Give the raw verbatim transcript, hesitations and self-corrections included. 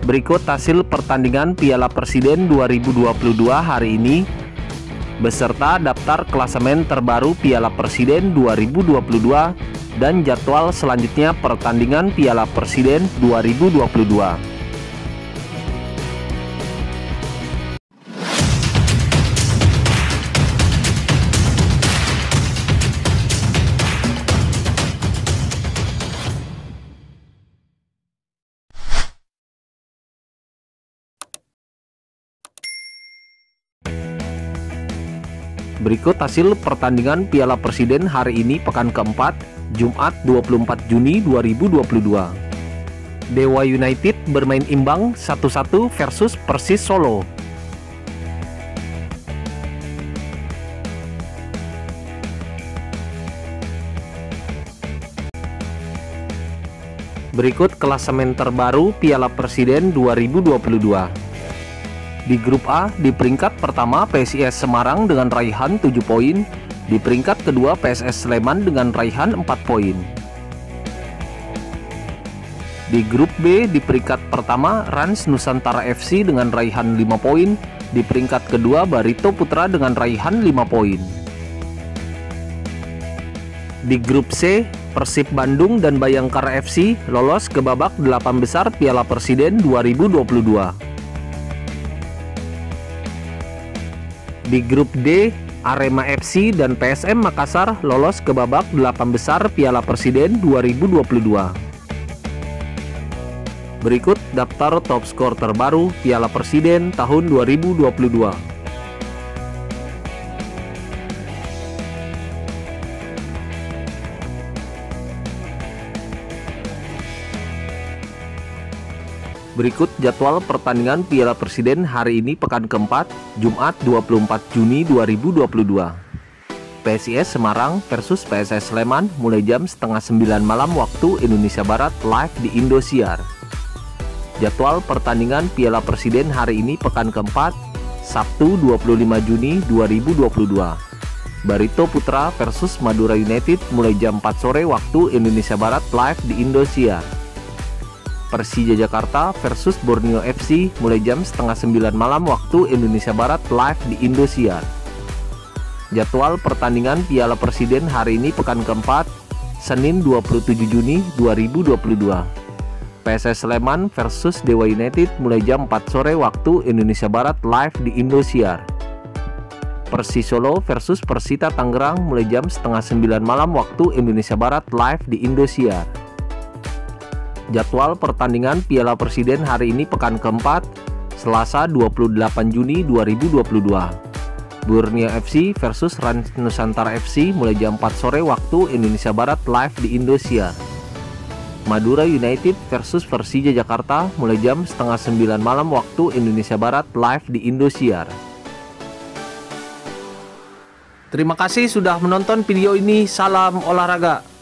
Berikut hasil pertandingan Piala Presiden dua ribu dua puluh dua hari ini, beserta daftar klasemen terbaru Piala Presiden dua ribu dua puluh dua dan jadwal selanjutnya pertandingan Piala Presiden dua ribu dua puluh dua. Berikut hasil pertandingan Piala Presiden hari ini pekan keempat, Jumat dua puluh empat Juni dua ribu dua puluh dua. Dewa United bermain imbang satu satu versus Persis Solo. Berikut klasemen terbaru Piala Presiden dua ribu dua puluh dua. Di grup A, di peringkat pertama P S I S Semarang dengan raihan tujuh poin, di peringkat kedua P S S Sleman dengan raihan empat poin. Di grup B, di peringkat pertama Rans Nusantara F C dengan raihan lima poin, di peringkat kedua Barito Putra dengan raihan lima poin. Di grup C, Persib Bandung dan Bayangkara F C lolos ke babak delapan besar Piala Presiden dua ribu dua puluh dua. Di grup D, Arema F C dan P S M Makassar lolos ke babak delapan besar Piala Presiden dua ribu dua puluh dua. Berikut daftar top skor terbaru Piala Presiden tahun dua ribu dua puluh dua. Berikut jadwal pertandingan Piala Presiden hari ini pekan keempat, Jumat dua puluh empat Juni dua ribu dua puluh dua. P S I S Semarang versus P S S Sleman mulai jam setengah sembilan malam waktu Indonesia Barat live di Indosiar. Jadwal pertandingan Piala Presiden hari ini pekan keempat, Sabtu dua puluh lima Juni dua ribu dua puluh dua. Barito Putra versus Madura United mulai jam empat sore waktu Indonesia Barat live di Indosiar. Persija Jakarta versus Borneo F C mulai jam setengah sembilan malam waktu Indonesia Barat live di Indosiar. Jadwal pertandingan Piala Presiden hari ini pekan keempat, Senin dua puluh tujuh Juni dua ribu dua puluh dua. P S S Sleman versus Dewa United mulai jam empat sore waktu Indonesia Barat live di Indosiar. Persis Solo versus Persita Tangerang mulai jam setengah sembilan malam waktu Indonesia Barat live di Indosiar. Jadwal pertandingan Piala Presiden hari ini pekan keempat, Selasa dua puluh delapan Juni dua ribu dua puluh dua. Borneo F C versus Rans Nusantara F C mulai jam empat sore waktu Indonesia Barat live di Indosiar. Madura United versus Persija Jakarta mulai jam setengah sembilan malam waktu Indonesia Barat live di Indosiar. Terima kasih sudah menonton video ini. Salam olahraga.